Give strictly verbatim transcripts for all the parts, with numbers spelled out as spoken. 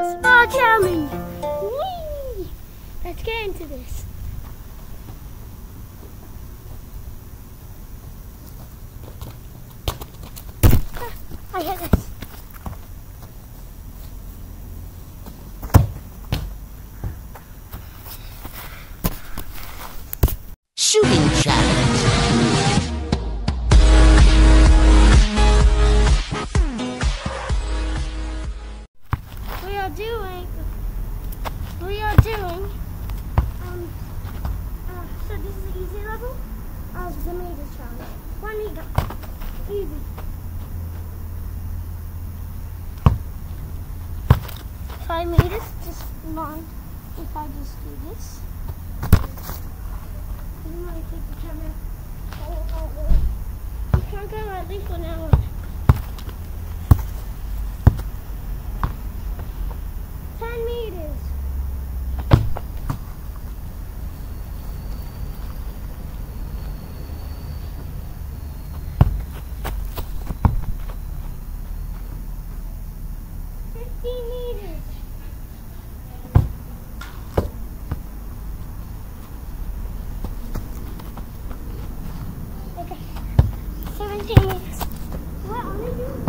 Small challenge. Whee! Let's get into this. Ah, I hit this. Shooting challenge. We are doing, we are doing, um, uh, so this is the easy level of the meters challenge. One meter, easy. Five meters, just long. If I just do this. You want to take the camera all over. You can't go at least one hour. Ten meters. Fifteen meters. Okay. Seventeen meters. What am I doing?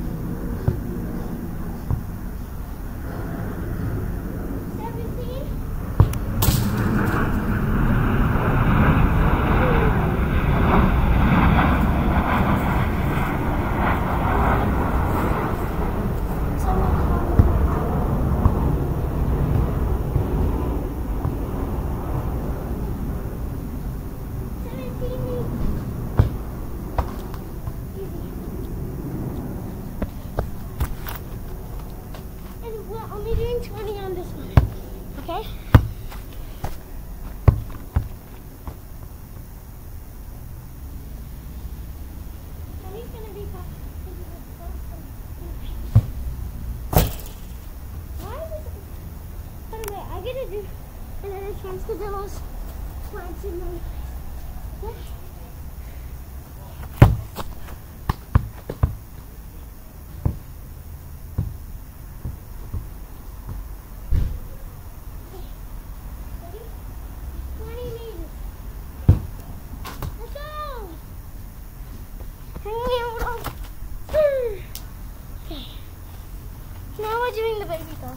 We're only doing twenty on this one, okay? And he's gonna be fast. Why is it? By the way, I gotta do another chance because I lost plants in my eyes. Yeah. Okay. Now we're doing the baby stuff.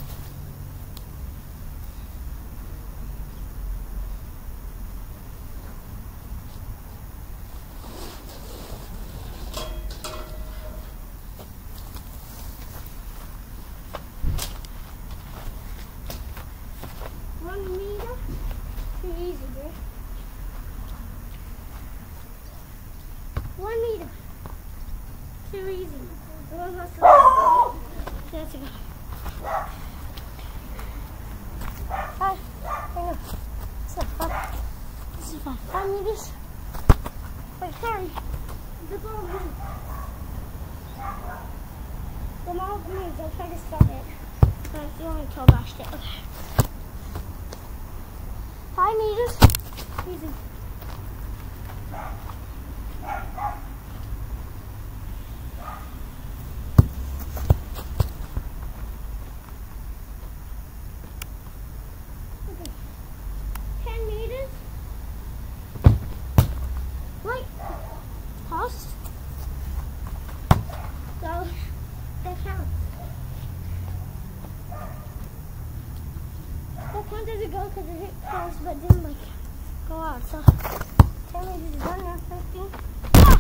One meter. Too easy, bro. One meter. Too easy. The one has to go. That's it. Five. Hang on. So, five. This is five. Five meters. Wait, sorry. The ball moves. The ball moves. I'll try to stop it. That's the only toe bashed it. Okay. Five meters. Easy. Pause. So that counts. That counts as a go because it hit pause but didn't like go out. So tell me this is done now. fifteen. Ah!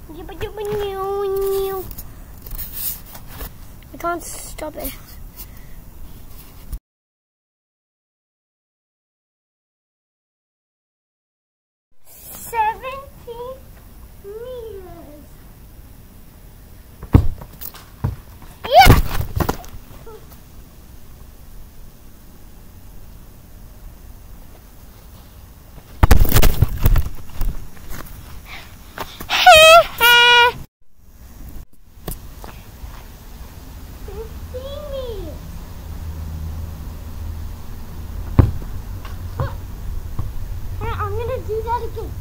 I can't stop it. Seventy meters. Yeah. I'm gonna do that again.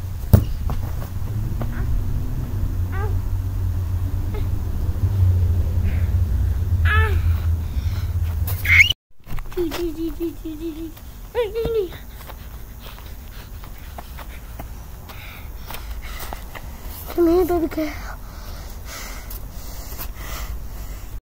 Come here, baby girl.